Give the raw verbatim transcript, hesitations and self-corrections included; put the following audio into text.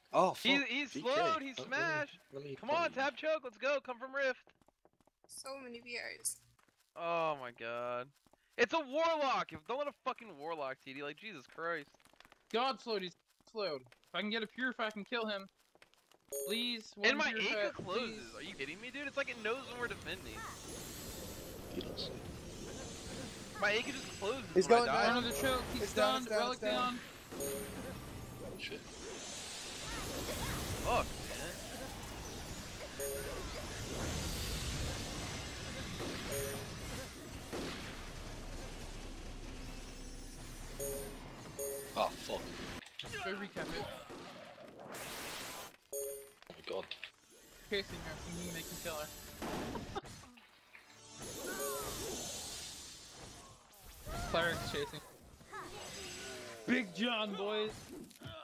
Oh, fuck. He's, he's G K. slowed, he's Oh, smashed! Let me, let me Come on, tap choke, let's go, come from Rift! So many V Rs. Oh my god. It's a warlock! Don't let a fucking warlock T D, like Jesus Christ. God slowed, he's slowed. If I can get a purify, I can kill him. Please, one And my purify, Aka closes, please. are you kidding me, dude? It's like it knows when we're defending. He does. My Aka just closes He's when going I die. One of the choke, he's It's down, stunned, it's down, relic it's down. down. Shit. Fuck, man. Oh, fuck. Go recap it. Oh my god. Chasing her, thinking they can kill her. Cleric's chasing. Big John, boys!